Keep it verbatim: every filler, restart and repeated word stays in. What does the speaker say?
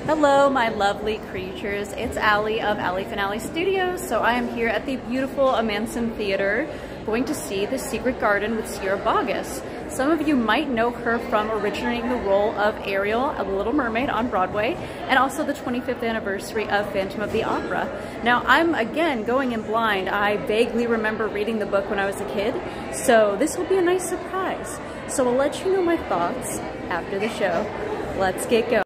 Hello, my lovely creatures. It's Allie of Allie Finale Studios. So I am here at the beautiful Amanson Theater going to see The Secret Garden with Sierra Boggess. Some of you might know her from originating the role of Ariel, The Little Mermaid on Broadway, and also the twenty-fifth anniversary of Phantom of the Opera. Now, I'm again going in blind. I vaguely remember reading the book when I was a kid, so this will be a nice surprise. So I'll let you know my thoughts after the show. Let's get going.